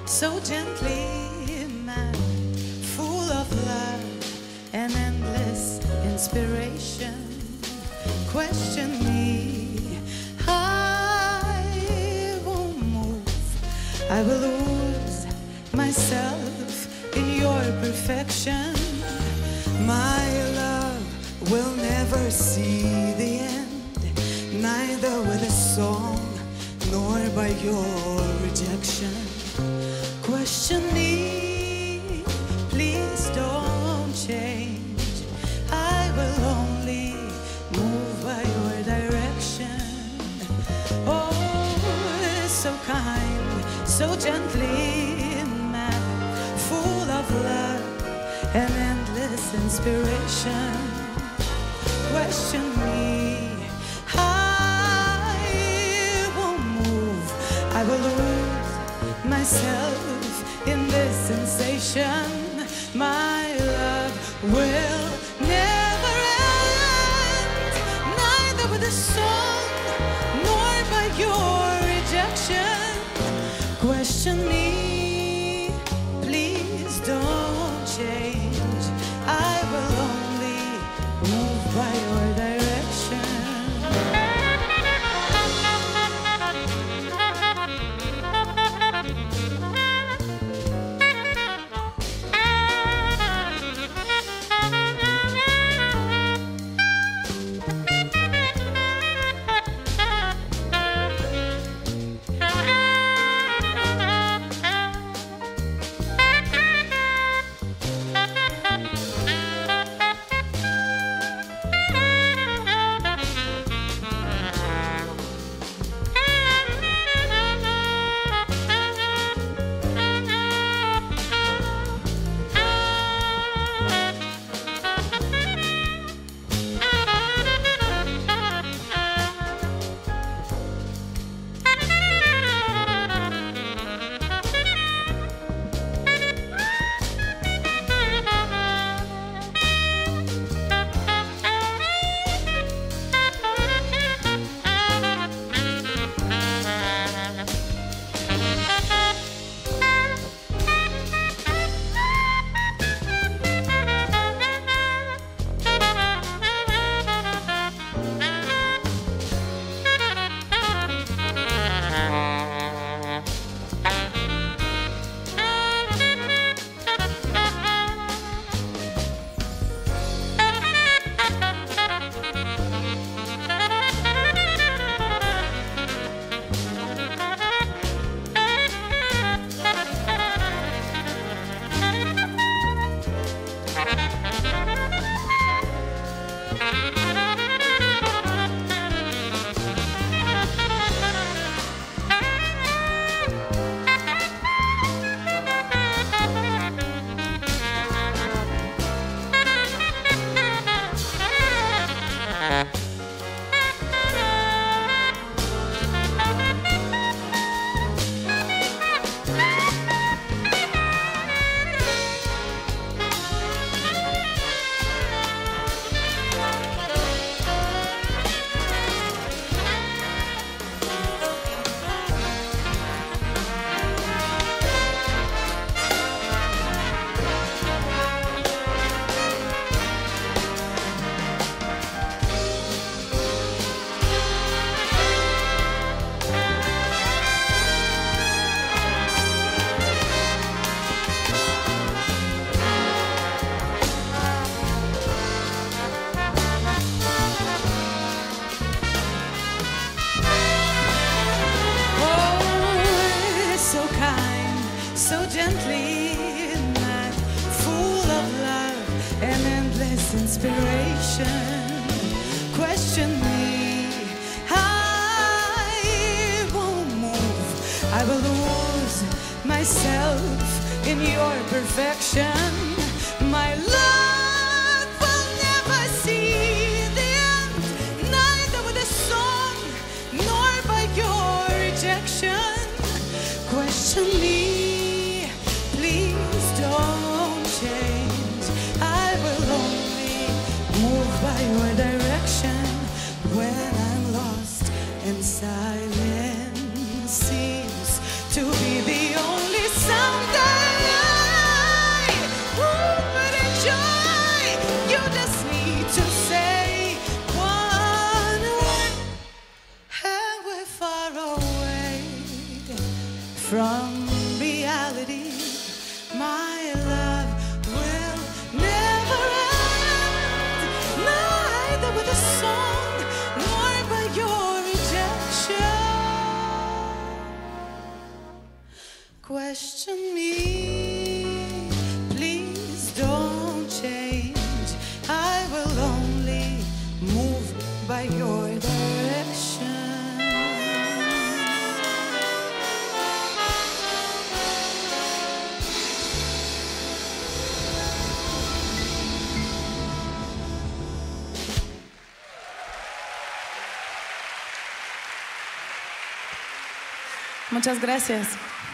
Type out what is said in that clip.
so gently mad, full of love and endless inspiration. Question me, I won't move. I will lose myself in your perfection. My love will never see the end, neither with a song nor by your rejection. Question me, please don't change. I will only move by your direction. Oh, so kind, so gently mad, full of love and endless inspiration. Question me, I won't move. I will lose myself in this sensation. My love will never end, neither with a song nor by your rejection. Question me, please don't change. I will only move by your direction. So gently mad, full of love and endless inspiration. Question me, I won't move. I will lose myself in your perfection. My love will never see the end, neither with a song nor by your rejection. Question me, please don't change. I will only move by your direction. When I'm lost and silence seems to be the only sign. from reality. My love will never end, neither with a song nor by your rejection. Question me, please don't change. I will only move by your direction. Muchas gracias.